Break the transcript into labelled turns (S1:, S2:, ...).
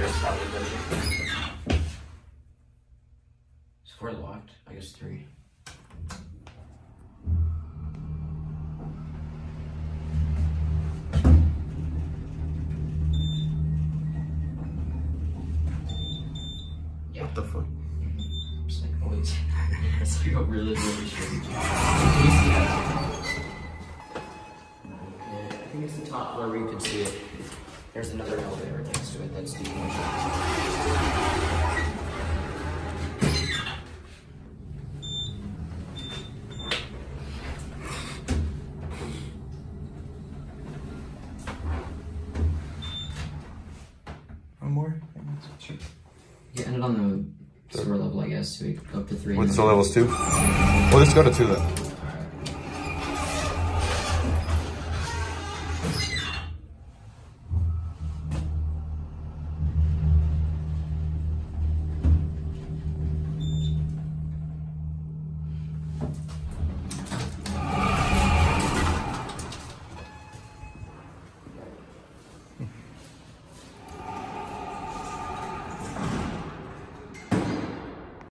S1: it's probably glitchy. Is 4 locked? I guess 3.
S2: What the fuck?
S1: It's like, oh, it's like a really strange. I think it's the top floor where you can see it. There's another elevator next to it that's the
S2: One more? Sure.
S1: You ended on the 4 level, I guess, so we could go up to 3.
S2: What's the levels 2? Well, let's go to 2 then.